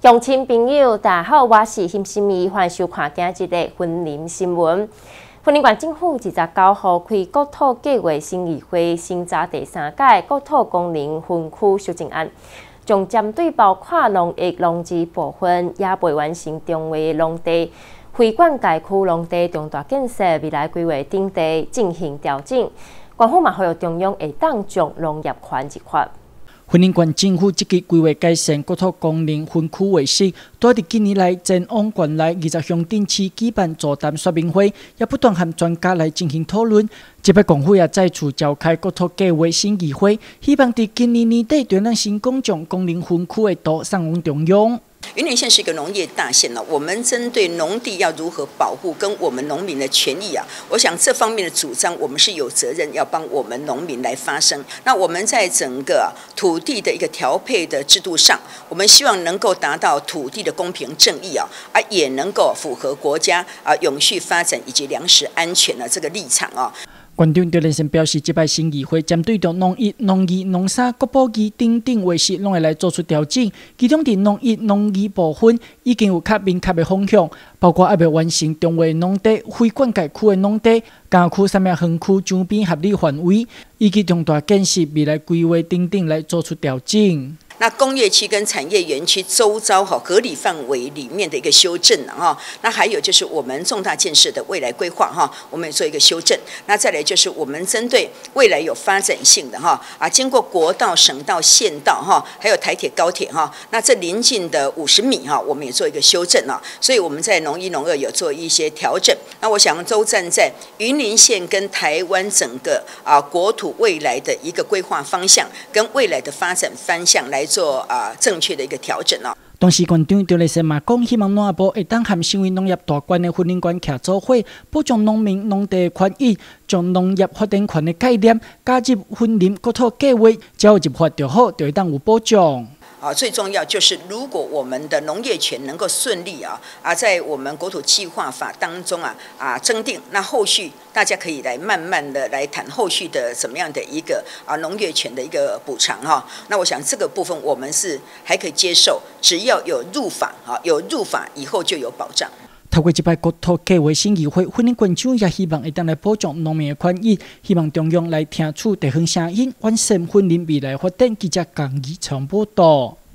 乡亲朋友，大家好，我是辛心怡，欢迎收看今日的婚姻新闻。婚姻县政府29号开国土计划审议会审查第3届国土公龄分区修正案，将针对包括农业、农资部分也未完成中划农地、非管界区农地重大建设未来规划等地进行调整。官府嘛呼吁中央会当将农业权一发。 婚姻县政府积极规划改善国土公龄分区卫生，在近年来前往县内20乡镇市举办座谈说明会，也不断和专家来进行讨论。这摆官府也再次召开国土计划审议会，希望在今年年底就能成功将公龄分区的图送往中央。 云林县是一个农业大县呢，我们针对农地要如何保护，跟我们农民的权益啊，我想这方面的主张，我们是有责任要帮我们农民来发声。那我们在整个土地的一个调配的制度上，我们希望能够达到土地的公平正义啊，也能够符合国家永续发展以及粮食安全的这个立场啊。 县长赵连成表示，这摆审议会针对着农业、农渔、农产、国保局等等话事，拢会来做出调整。其中，伫农业、农渔部分已经有较明确的方向，包括还未完成中划农地、非管界区的农地、郊区、三明园区周边合理范围，以及重大建设未来规划等等来做出调整。 那工业区跟产业园区周遭合理范围里面的一个修正那还有就是我们重大建设的未来规划我们也做一个修正。那再来就是我们针对未来有发展性的经过国道、省道、县道还有台铁、高铁那这邻近的50米我们也做一个修正所以我们在农一、农二有做一些调整。那我想都站在云林县跟台湾整个国土未来的一个规划方向跟未来的发展方向来做正确的一个调整同时，县长赵立生嘛讲，希望农业部会当和身为农业大县的婚姻县徛做伙，保障农民农地的权益，将农业发展权的概念加入婚姻国土计划，只要入法就好，就会当有保障。 最重要就是，如果我们的农业权能够顺利在我们国土计划法当中增订，那后续大家可以来慢慢的来谈后续的怎么样的一个农业权的一个补偿那我想这个部分我们是还可以接受，只要有入法有入法以后就有保障。 透过这摆国土计划审议会，婚姻县长也希望会当来保障农民的权益，希望中央来听取地方声音，完善婚姻未来发展。记者江义昌报道。